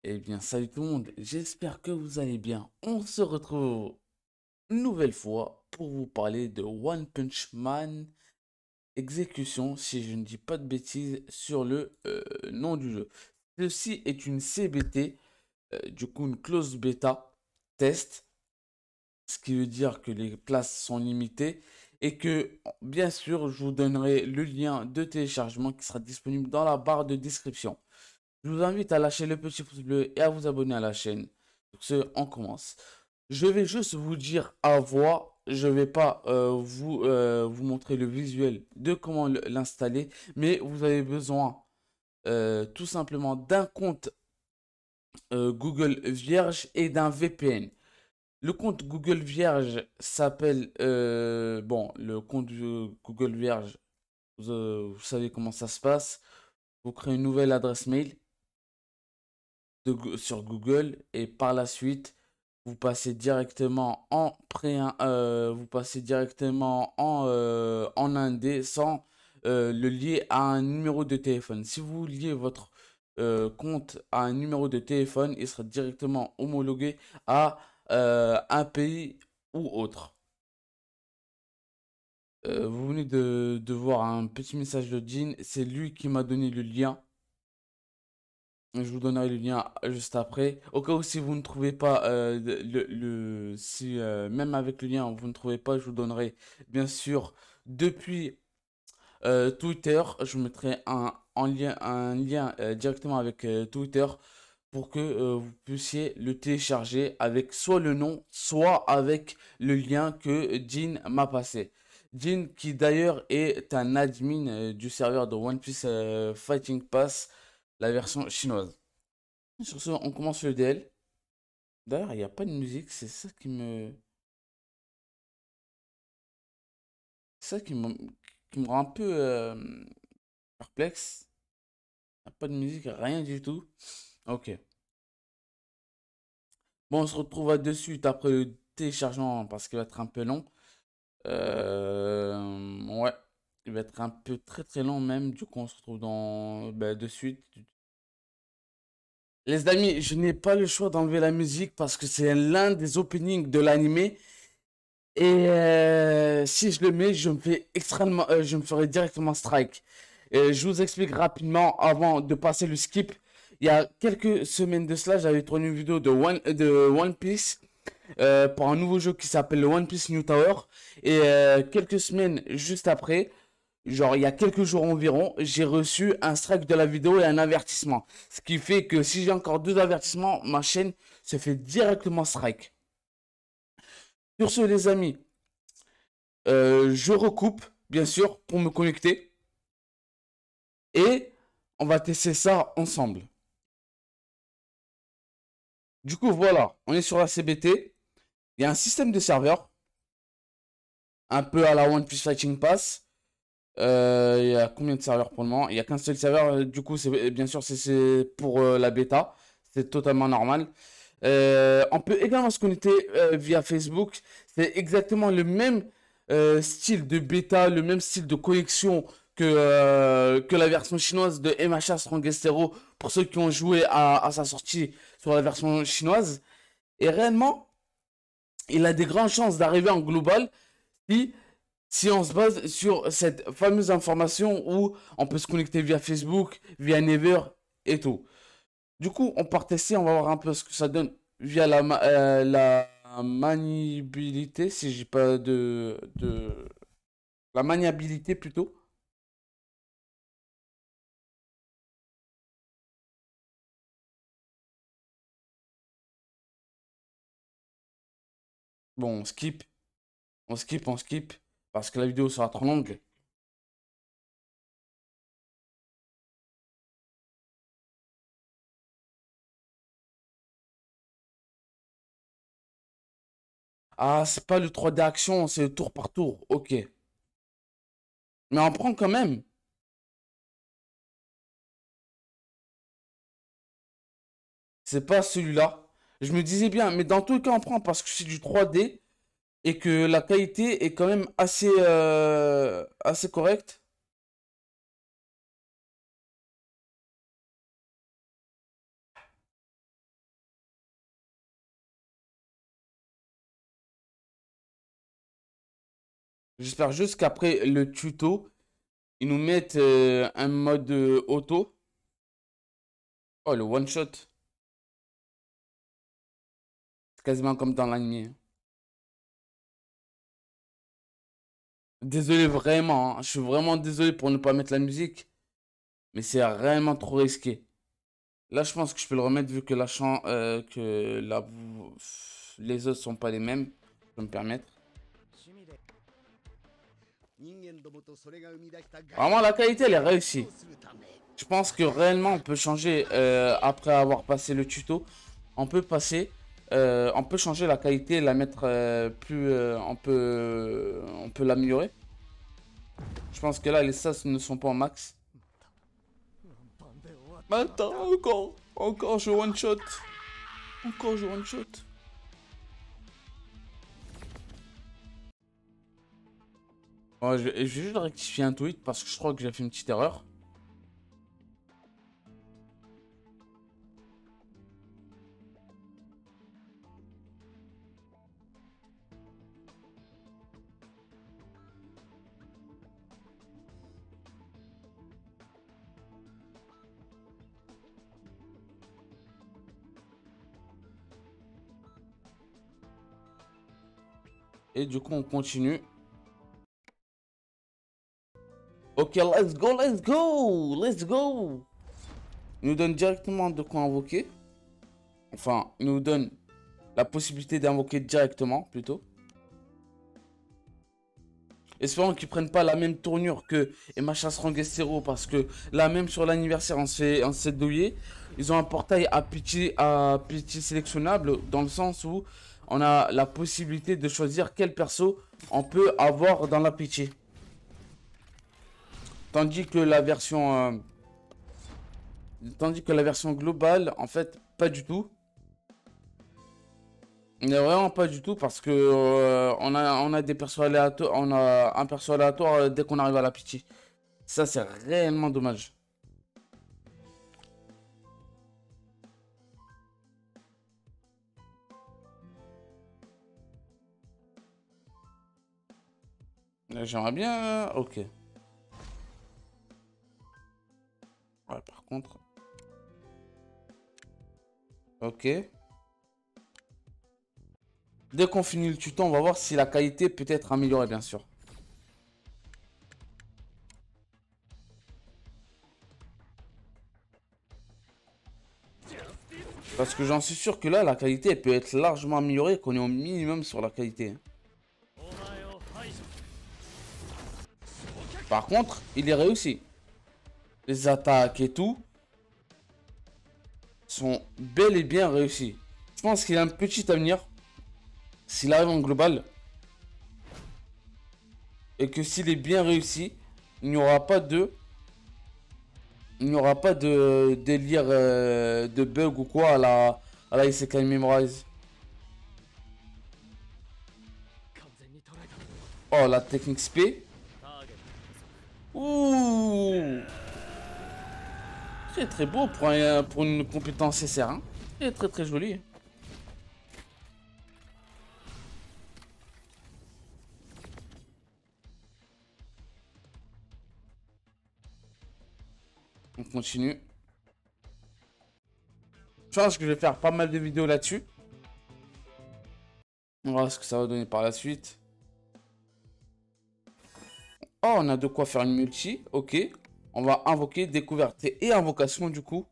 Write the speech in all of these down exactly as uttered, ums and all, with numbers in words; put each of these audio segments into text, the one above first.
Eh bien, salut tout le monde, j'espère que vous allez bien. On se retrouve une nouvelle fois pour vous parler de One Punch Man Exécution, si je ne dis pas de bêtises, sur le euh, nom du jeu. Ceci est une C B T, euh, du coup une close bêta test, ce qui veut dire que les places sont limitées et que, bien sûr, je vous donnerai le lien de téléchargement qui sera disponible dans la barre de description. Je vous invite à lâcher le petit pouce bleu et à vous abonner à la chaîne. Sur ce, on commence. Je vais juste vous dire à voix. Je ne vais pas euh, vous, euh, vous montrer le visuel de comment l'installer. Mais vous avez besoin euh, tout simplement d'un compte euh, Google Vierge et d'un V P N. Le compte Google Vierge s'appelle... euh, bon, le compte euh, Google Vierge, vous, euh, vous savez comment ça se passe. Vous créez une nouvelle adresse mail de, sur Google et par la suite vous passez directement en pré euh, vous passez directement en euh, en indé sans euh, le lier à un numéro de téléphone. Si vous liez votre euh, compte à un numéro de téléphone, il sera directement homologué à euh, un pays ou autre. Euh, vous venez de, de voir un petit message de Jean, c'est lui qui m'a donné le lien. Je vous donnerai le lien juste après. Au cas où si vous ne trouvez pas euh, le, le- si euh, même avec le lien vous ne trouvez pas, je vous donnerai bien sûr depuis euh, Twitter. Je vous mettrai un, en lien, un lien euh, directement avec euh, Twitter pour que euh, vous puissiez le télécharger avec soit le nom, soit avec le lien que Jean m'a passé. Jean qui d'ailleurs est un admin euh, du serveur de One Piece euh, Fighting Pass, la version chinoise. Sur ce, on commence le D L. D'ailleurs, il n'y a pas de musique, c'est ça qui me. C'est ça qui me, qui me rend un peu euh, perplexe. Il n'y a pas de musique, rien du tout. Ok. Bon, on se retrouve à de suite après le téléchargement parce qu'il va être un peu long. Euh, ouais, il va être un peu très très long même. Du coup, on se retrouve dans bah, de suite. Les amis, je n'ai pas le choix d'enlever la musique parce que c'est l'un des openings de l'animé. Et euh, si je le mets, je me fais extrêmement, euh, je me ferai directement strike. Et je vous explique rapidement avant de passer le skip. Il y a quelques semaines de cela, j'avais tourné une vidéo de One, de One Piece euh, pour un nouveau jeu qui s'appelle le One Piece New Tower. Et euh, quelques semaines juste après, genre il y a quelques jours environ, j'ai reçu un strike de la vidéo et un avertissement. Ce qui fait que si j'ai encore deux avertissements, ma chaîne se fait directement strike. Sur ce, les amis, Euh, je recoupe, bien sûr, pour me connecter. Et on va tester ça ensemble. Du coup, voilà, on est sur la C B T. Il y a un système de serveurs, un peu à la One Piece Fighting Pass. Euh, il y a combien de serveurs pour le moment? Il n'y a qu'un seul serveur. euh, Du coup, c'est bien sûr, c'est pour euh, la bêta. C'est totalement normal. Euh, on peut également se connecter euh, via Facebook. C'est exactement le même euh, style de bêta, le même style de connexion que, euh, que la version chinoise de M H A Strongest Hero pour ceux qui ont joué à, à sa sortie sur la version chinoise. Et réellement, il a des grandes chances d'arriver en global si, si on se base sur cette fameuse information où on peut se connecter via Facebook, via Never et tout. Du coup, on part tester, on va voir un peu ce que ça donne via la, ma- euh, la maniabilité, si j'ai pas de, de... La maniabilité plutôt. Bon, on skip, on skip, on skip, parce que la vidéo sera trop longue. Ah, c'est pas le trois D action, c'est le tour par tour, ok. Mais on prend quand même. C'est pas celui-là. Je me disais bien, mais dans tous les cas, on prend parce que c'est du trois D et que la qualité est quand même assez, euh, assez correcte. J'espère juste qu'après le tuto, ils nous mettent euh, un mode euh, auto. Oh, le one shot. C'est quasiment comme dans l'anime. Désolé vraiment, hein. Je suis vraiment désolé pour ne pas mettre la musique. Mais c'est réellement trop risqué. Là, je pense que je peux le remettre vu que la chan euh, que la les autres sont pas les mêmes. Je peux me permettre. Vraiment, la qualité, elle est réussie. Je pense que réellement, on peut changer euh, après avoir passé le tuto. On peut passer, euh, on peut changer la qualité, la mettre euh, plus, euh, on peut, on peut l'améliorer. Je pense que là, les stats ne sont pas au max. Attends, encore, encore, je one shot, encore je one shot. Bon, je, je vais juste rectifier un tweet parce que je crois que j'ai fait une petite erreur. Et du coup, on continue. Ok, let's go, let's go, let's go. Il nous donne directement de quoi invoquer. Enfin, il nous donne la possibilité d'invoquer directement, plutôt. Espérons qu'ils prennent pas la même tournure que Emma Strongestero, parce que là, même sur l'anniversaire, on s'est on s'est douillé. Ils ont un portail à petit, à petit sélectionnable, dans le sens où on a la possibilité de choisir quel perso on peut avoir dans la pitié. Tandis que la version... Euh, tandis que la version globale, en fait, pas du tout. Mais vraiment pas du tout parce que euh, on a, on a des persos aléatoires, on a un perso aléatoire euh, dès qu'on arrive à la pitié. Ça, c'est réellement dommage. J'aimerais bien... Ok. Ouais, par contre... Ok. Dès qu'on finit le tuto, on va voir si la qualité peut être améliorée, bien sûr. Parce que j'en suis sûr que là, la qualité elle peut être largement améliorée, qu'on est au minimum sur la qualité. Par contre, il est réussi. Les attaques et tout sont bel et bien réussis. Je pense qu'il a un petit avenir. S'il arrive en global. Et que s'il est bien réussi, il n'y aura pas de... Il n'y aura pas de délire euh, de bug ou quoi à la, à la Isekai Memorize. Oh, la technique spé. Ouh. Très très beau pour, un, pour une compétence S R. Hein. Très très très joli. On continue. Je pense que je vais faire pas mal de vidéos là-dessus. On va voir ce que ça va donner par la suite. Oh, on a de quoi faire une multi. Ok. On va invoquer découverte et invocation du coup.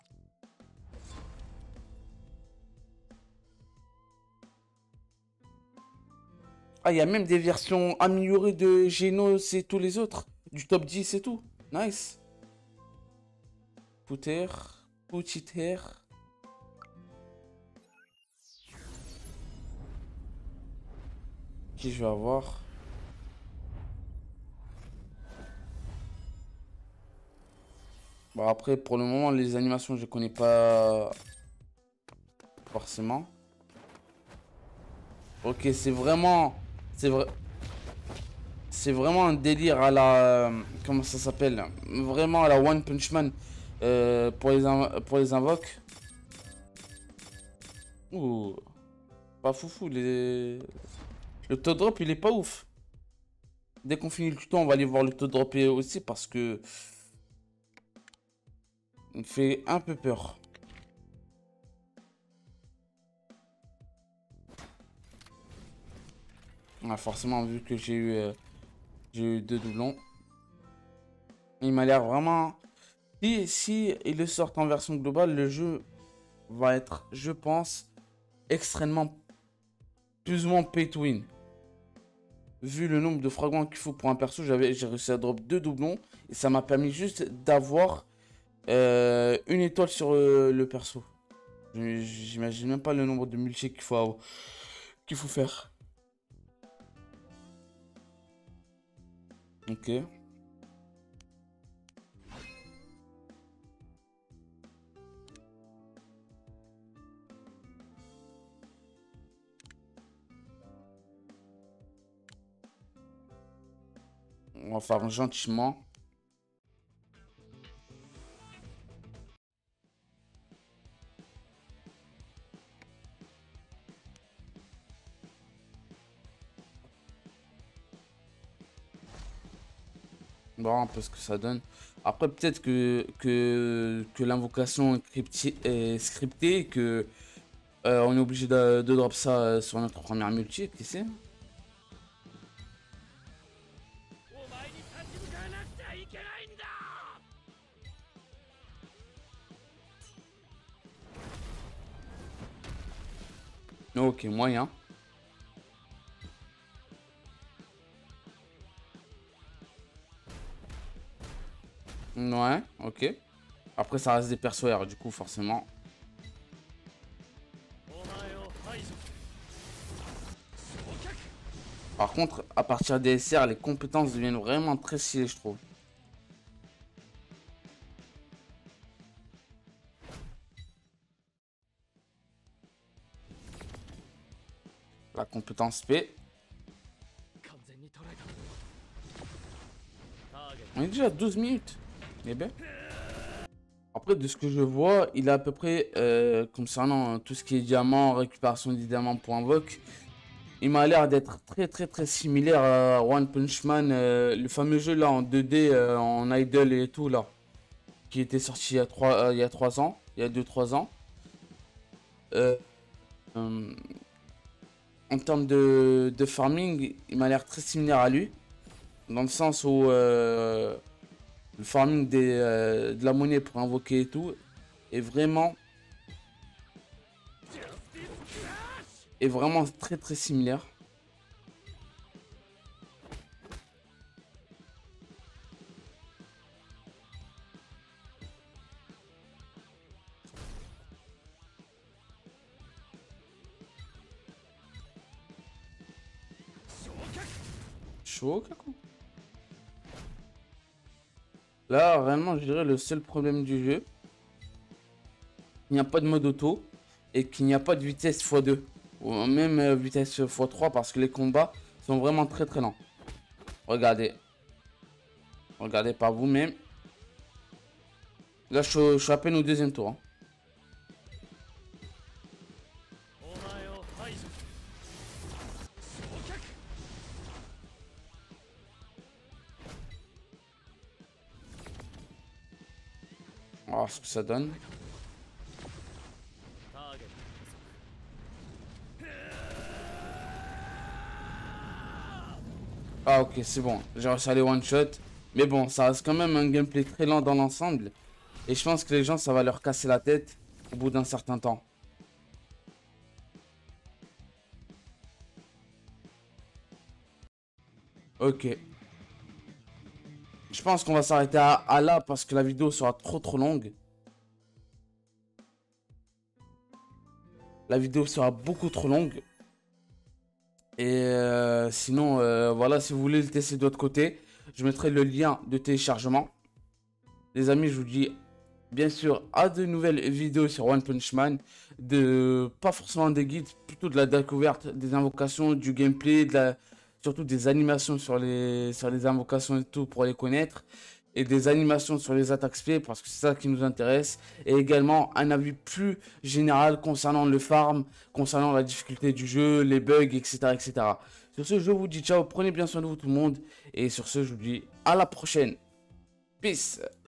Ah, il y a même des versions améliorées de Genos et tous les autres. Du top dix et tout. Nice. Pouter. Poutiter. Qui je vais avoir? Bon, après, pour le moment, les animations, je connais pas forcément. Ok, c'est vraiment... C'est vrai... C'est vraiment un délire à la... Comment ça s'appelle? Vraiment à la One Punch Man euh, pour, les pour les invoques. Ouh. Pas foufou. Les... Le top drop, il est pas ouf. dès qu'on finit le tuto, on va aller voir le taux de drop aussi parce que il me fait un peu peur. Ah, forcément, vu que j'ai eu, euh, j'ai eu deux doublons. Il m'a l'air vraiment... Si, si ils le sortent en version globale, le jeu va être, je pense, extrêmement plus ou moins pay to win. Vu le nombre de fragments qu'il faut pour un perso, j'avais, j'ai réussi à drop deux doublons. Et ça m'a permis juste d'avoir euh, une étoile sur euh, le perso. J'imagine même pas le nombre de multi qu'il faut, qu'il faut faire. Ok. On va faire gentiment. Bon, un peu ce que ça donne. Après, peut-être que, que, que l'invocation est, crypti- est scriptée et que euh, on est obligé de, de drop ça euh, sur notre première multi, qui sait? Ok, moyen. Ouais, ok. Après, ça reste des persos R, du coup, forcément. Par contre, à partir des S R, les compétences deviennent vraiment très stylées, je trouve. La compétence P. On est déjà à douze minutes. Eh bien. Après, de ce que je vois, il a à peu près, euh, concernant tout ce qui est diamant, récupération des diamants pour invoque, il m'a l'air d'être très très très similaire à One Punch Man, euh, le fameux jeu là en deux D, euh, en idle et tout là, qui était sorti il y a trois, euh, il y a trois ans, il y a deux trois ans. Euh, euh, en termes de, de farming, il m'a l'air très similaire à lui, dans le sens où euh, le farming des, euh, de la monnaie pour invoquer et tout est vraiment, est vraiment très très similaire. Chaud, Kaku. Là, réellement, je dirais le seul problème du jeu, il n'y a pas de mode auto et qu'il n'y a pas de vitesse fois deux ou même euh, vitesse fois trois parce que les combats sont vraiment très très lents. Regardez, regardez par vous-même. Là, je, je suis à peine au deuxième tour, hein. On va voir ce que ça donne. Ah ok, c'est bon, j'ai réussi à aller one shot. Mais bon, ça reste quand même un gameplay très lent dans l'ensemble. Et je pense que les gens, ça va leur casser la tête au bout d'un certain temps. Ok. Je pense qu'on va s'arrêter à, à là parce que la vidéo sera trop trop longue. La vidéo sera beaucoup trop longue. Et euh, sinon, euh, voilà, si vous voulez le tester de l'autre côté, je mettrai le lien de téléchargement. Les amis, je vous dis bien sûr à de nouvelles vidéos sur One Punch Man. De, pas forcément des guides, plutôt de la découverte des invocations, du gameplay, de la, surtout des animations sur les, sur les invocations et tout pour les connaître. et des animations sur les attaques spé parce que c'est ça qui nous intéresse. Et également un avis plus général concernant le farm, concernant la difficulté du jeu, les bugs, et cetera et cetera. Sur ce, je vous dis ciao, prenez bien soin de vous tout le monde. Et sur ce, je vous dis à la prochaine. Peace.